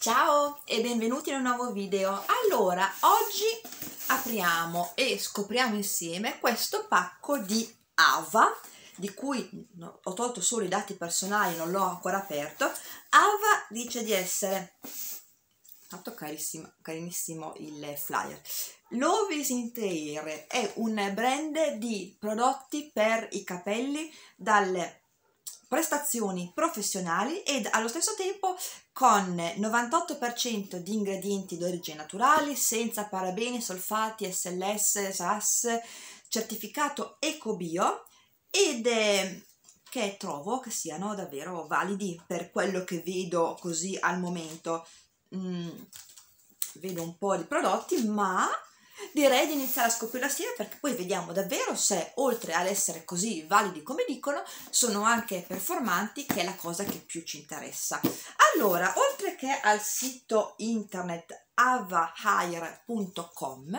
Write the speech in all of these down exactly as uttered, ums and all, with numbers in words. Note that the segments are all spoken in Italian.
Ciao e benvenuti in un nuovo video. Allora, oggi apriamo e scopriamo insieme questo pacco di Ava, di cui ho tolto solo i dati personali, non l'ho ancora aperto. Ava dice di essere, fatto carissimo, carinissimo il flyer. Love is in the Air è un brand di prodotti per i capelli dalle prestazioni professionali ed allo stesso tempo con novantotto per cento di ingredienti d'origine naturali, senza parabeni, solfati, S L S, S A S, certificato eco-bio, ed eh, che trovo che siano davvero validi per quello che vedo così al momento. Mm, vedo un po' di prodotti, ma direi di iniziare a scoprire assieme, perché poi vediamo davvero se, oltre ad essere così validi come dicono, sono anche performanti, che è la cosa che più ci interessa. Allora, oltre che al sito internet avahair punto com,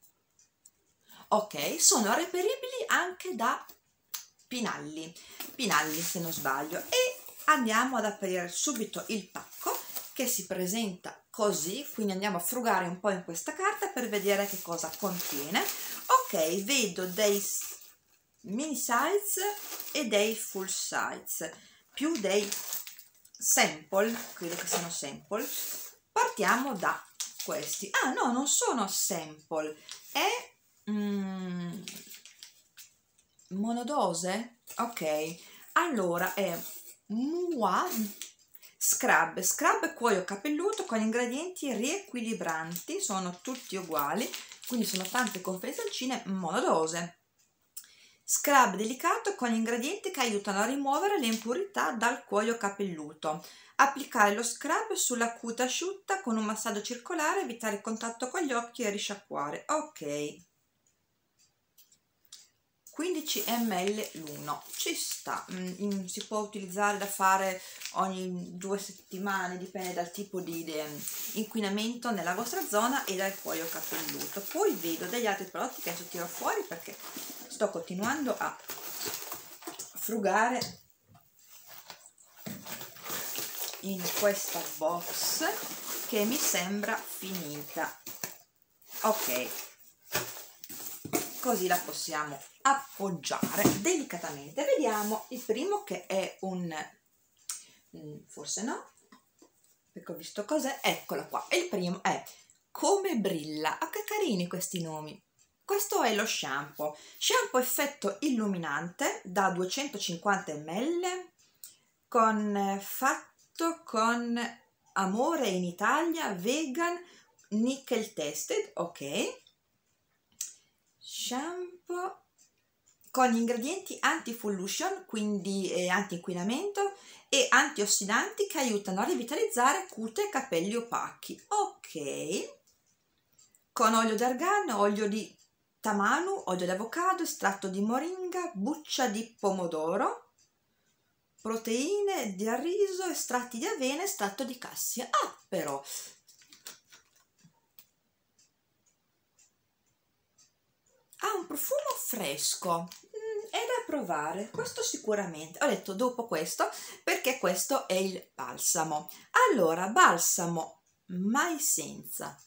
ok, sono reperibili anche da Pinalli, Pinalli se non sbaglio, e andiamo ad aprire subito il pacco, che si presenta così, quindi andiamo a frugare un po' in questa carta per vedere che cosa contiene. Ok, vedo dei mini size e dei full size, più dei sample, credo che siano sample. Partiamo da questi. Ah no, non sono sample, è mm, monodose. Ok, allora è Mua Scrub, scrub cuoio capelluto con ingredienti riequilibranti, sono tutti uguali, quindi sono tante confezioncine monodose. Scrub delicato con ingredienti che aiutano a rimuovere le impurità dal cuoio capelluto. Applicare lo scrub sulla cute asciutta con un massaggio circolare, evitare il contatto con gli occhi e risciacquare. Ok. quindici millilitri l'uno, ci sta, mm, si può utilizzare da fare ogni due settimane, dipende dal tipo di, di inquinamento nella vostra zona e dal cuoio capelluto. Poi vedo degli altri prodotti che adesso tiro fuori perché sto continuando a frugare in questa box che mi sembra finita. Ok, così la possiamo appoggiare delicatamente. Vediamo il primo, che è un forse no, perché ho visto cos'è. Eccola qua, il primo è Come brilla. Ah, che carini questi nomi. Questo è lo shampoo shampoo effetto illuminante da duecentocinquanta millilitri, con fatto con amore in Italia, vegan, nickel tested. Ok, shampoo con ingredienti anti-pollution, quindi eh, anti-inquinamento, e antiossidanti che aiutano a rivitalizzare cute e capelli opachi. Ok, con olio d'argan, olio di tamanu, olio di avocado, estratto di moringa, buccia di pomodoro, proteine di riso, estratti di avena, estratto di cassia. Ah, però ha un profumo fresco, mm, è da provare, questo sicuramente. Ho detto dopo questo, perché questo è il balsamo. Allora, balsamo mai senza,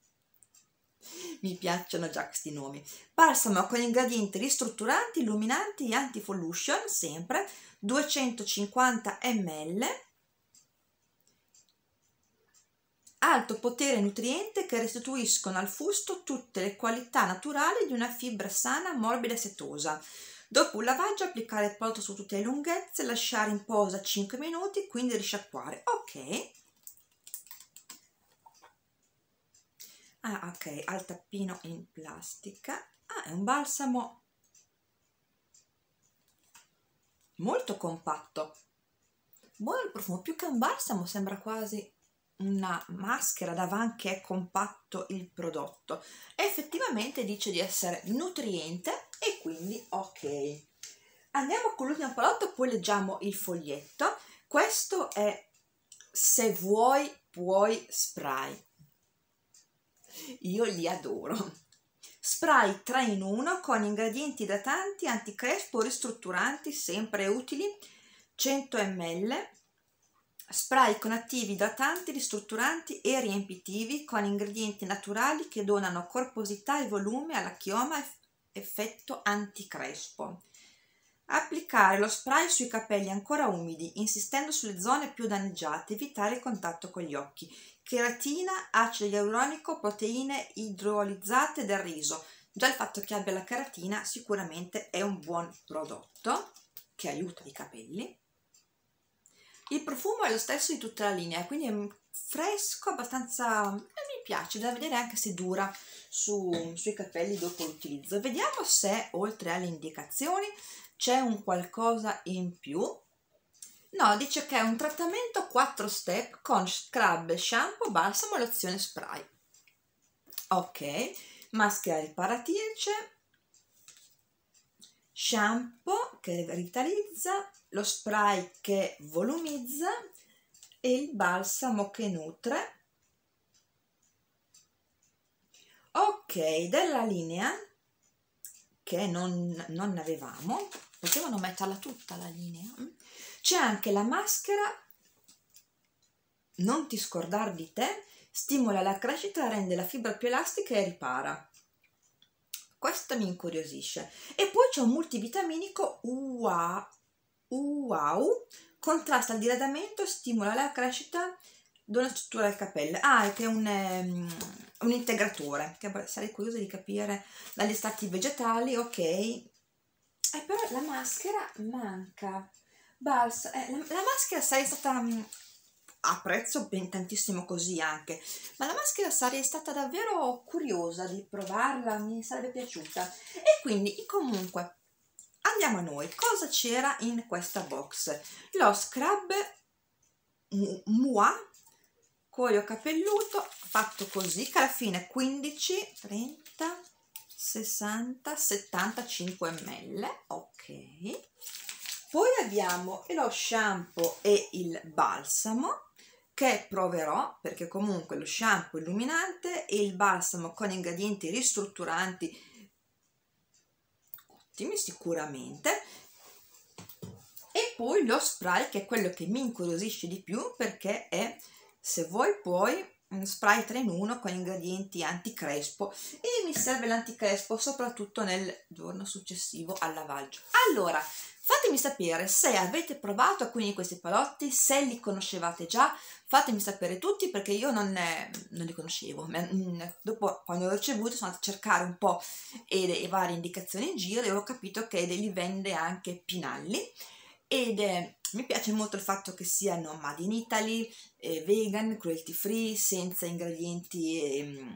mi piacciono già questi nomi. Balsamo con ingredienti ristrutturanti, illuminanti e anti-pollution, sempre duecentocinquanta millilitri, alto potere nutriente, che restituiscono al fusto tutte le qualità naturali di una fibra sana, morbida e setosa. Dopo un lavaggio applicare il prodotto su tutte le lunghezze, lasciare in posa cinque minuti, quindi risciacquare. Ok. Ah, ok, al tappino in plastica. Ah, è un balsamo molto compatto. Buono il profumo, più che un balsamo sembra quasi una maschera davanti, che è compatto il prodotto. Effettivamente dice di essere nutriente e quindi ok. Andiamo con l'ultimo prodotto, poi leggiamo il foglietto. Questo è Se vuoi puoi spray. Io li adoro. Spray tre in uno con ingredienti idratanti, anticrespo, ristrutturanti, sempre utili, cento millilitri, spray con attivi idratanti, ristrutturanti e riempitivi con ingredienti naturali che donano corposità e volume alla chioma, effetto anticrespo. Applicare lo spray sui capelli ancora umidi, insistendo sulle zone più danneggiate, evitare il contatto con gli occhi. Cheratina, acido ialuronico, proteine idrolizzate del riso. Già il fatto che abbia la cheratina sicuramente è un buon prodotto che aiuta i capelli. Il profumo è lo stesso di tutta la linea, quindi è fresco, abbastanza, mi piace, da vedere anche se dura su, sui capelli dopo l'utilizzo. Vediamo se oltre alle indicazioni c'è un qualcosa in più. No, dice che è un trattamento quattro step con scrub, shampoo, balsamo e lozione spray. Ok, maschera riparatrice, shampoo che rivitalizza, lo spray che volumizza e il balsamo che nutre. Ok, della linea che non, non ne avevamo, potevano metterla tutta la linea, c'è anche la maschera non ti scordar di te, stimola la crescita, rende la fibra più elastica e ripara. Questa mi incuriosisce. E poi c'è un multivitaminico wow, wow, contrasta il diradamento, stimola la crescita, dona struttura al capello. Ah, è che è un, um, un integratore, che sarei curiosa di capire dagli estratti vegetali. Ok, eh, però la maschera manca. Balsa, eh, la, la maschera sarei stata um, a prezzo ben tantissimo così anche, ma la maschera sarei stata davvero curiosa di provarla, mi sarebbe piaciuta. E quindi comunque andiamo a noi, cosa c'era in questa box? Lo scrub Mua cuoio capelluto fatto così, che alla fine quindici, trenta, sessanta, settantacinque millilitri. Ok, poi abbiamo lo shampoo e il balsamo che proverò, perché comunque lo shampoo illuminante e il balsamo con ingredienti ristrutturanti ottimi sicuramente, e poi lo spray che è quello che mi incuriosisce di più, perché è, se vuoi puoi, un spray tre in uno con ingredienti anticrespo, e mi serve l'anticrespo soprattutto nel giorno successivo al lavaggio. Allora, fatemi sapere se avete provato alcuni di questi prodotti, se li conoscevate già, fatemi sapere tutti, perché io non, ne, non li conoscevo. Dopo, quando l'ho ricevuto, sono andata a cercare un po' e le varie indicazioni in giro e ho capito che li vende anche Pinalli, ed eh, mi piace molto il fatto che siano made in Italy, eh, vegan, cruelty free, senza ingredienti, eh,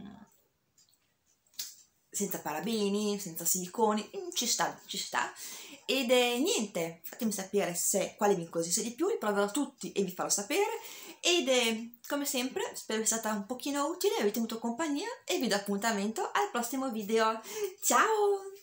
senza parabeni, senza siliconi, ci sta, ci sta. Ed è niente, fatemi sapere se quale vi incuriosisce di più, li proverò tutti e vi farò sapere. Ed è, come sempre, spero sia stata un pochino utile, avete avuto compagnia e vi do appuntamento al prossimo video. Ciao!